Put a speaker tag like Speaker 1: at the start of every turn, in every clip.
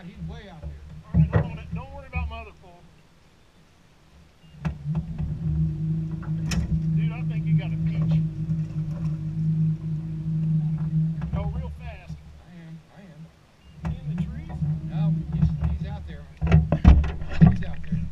Speaker 1: God, he's way out there.
Speaker 2: All right, hold on it. Don't worry about my other pole. Dude, I think you got a peach. Go real fast.
Speaker 1: I am.
Speaker 2: He in the trees?
Speaker 1: No, he's out there. He's out there.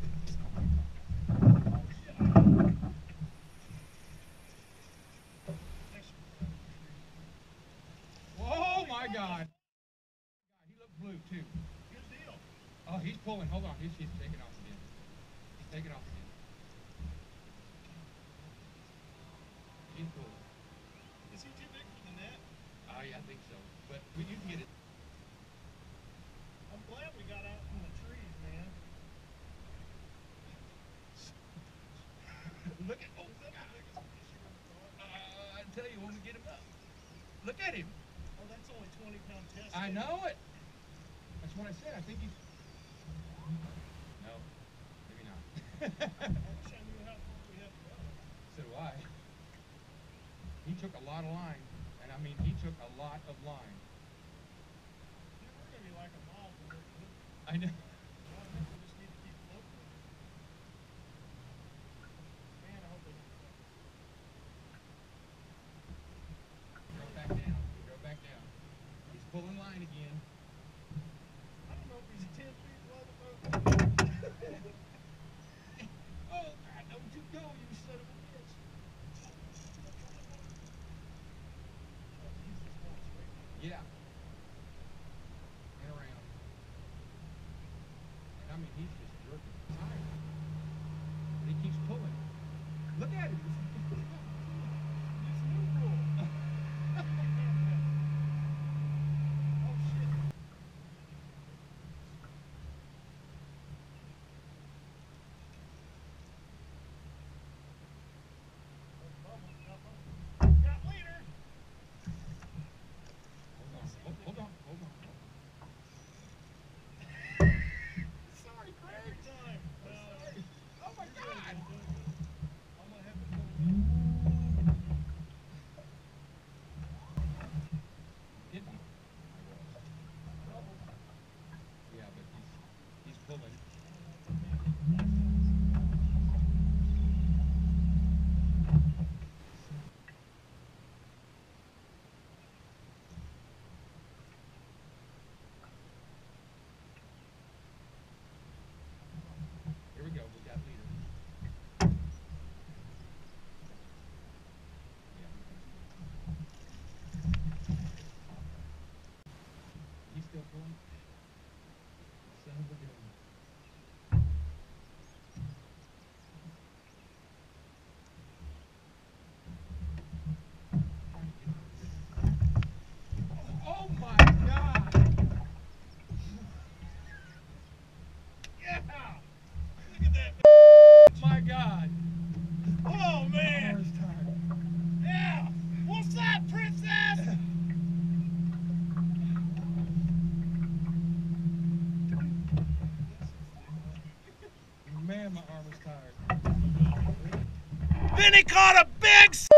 Speaker 1: Oh my God. He looked blue too.
Speaker 2: Good deal.
Speaker 1: Oh, he's pulling. Hold on. He's taking off again. He's taking off again. He's pulling.
Speaker 2: Is he too big for the net?
Speaker 1: Oh yeah, I think so. But you can get it.
Speaker 2: I'm glad we got out from the trees, man.
Speaker 1: Look at. Oh,
Speaker 2: Is that the biggest fish you ever caught?
Speaker 1: I tell you when we get him up. Look at him.
Speaker 2: Oh, that's only 20-pound test.
Speaker 1: I know it. That's what I said. I think he's. No, maybe not.
Speaker 2: I wish I knew how far we had to go.
Speaker 1: So do I. He took a lot of line, and I mean, he took a lot of line.
Speaker 2: Dude, we're gonna be like a mile from where we live.
Speaker 1: I know.
Speaker 2: Well, I think we just need to keep floating. Man, I hope they don't float.
Speaker 1: Go back down. Go back down. He's pulling line again.
Speaker 2: I don't know if he's 10 feet below the boat.
Speaker 1: Oh, God, don't you go, you son of a bitch. Yeah. And around. And I mean, he's just jerking tired. And he keeps pulling. Look at him.
Speaker 2: It's neutral. Oh, shit. Got leader.
Speaker 1: Hold on. Sorry, Craig.
Speaker 2: Every time.
Speaker 1: Sorry. Oh my God.
Speaker 2: I'm gonna have to pull him
Speaker 1: Did he? Yeah, but he's pulling. Here we go. We got leader. Yeah. He's still pulling. Son of a gun. Oh my God!
Speaker 2: Yeah! Look at that.
Speaker 1: My God!
Speaker 2: Oh, man.
Speaker 1: Armor's tired.
Speaker 2: Yeah! What's that, princess?
Speaker 1: Man, my arm is tired.
Speaker 2: Then he caught a big